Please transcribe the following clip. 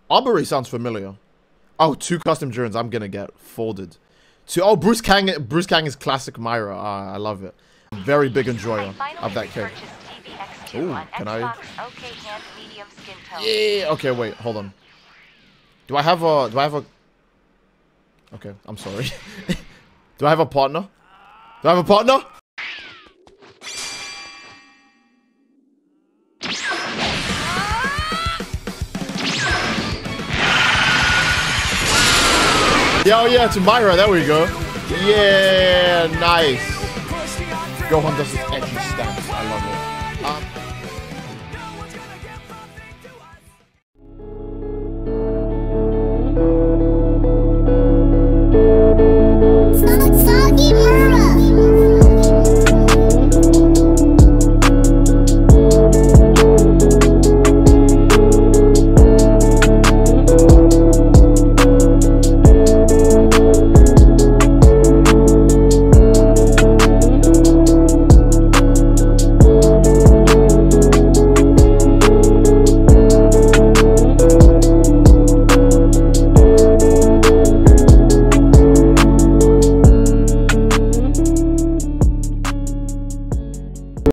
Aubrey sounds familiar. Oh, 2 custom Jurens I'm gonna get folded. Oh, Bruce Kang is classic Myra. I love it. Very big enjoyer of that cake. Ooh, can I? Yeah. Okay, wait, hold on. Do I have a? Okay, I'm sorry. Do I have a partner? Do I have a partner? Yeah, oh yeah, to Myra, there we go. Yeah, nice. Gohan does his edgy stance. I love it.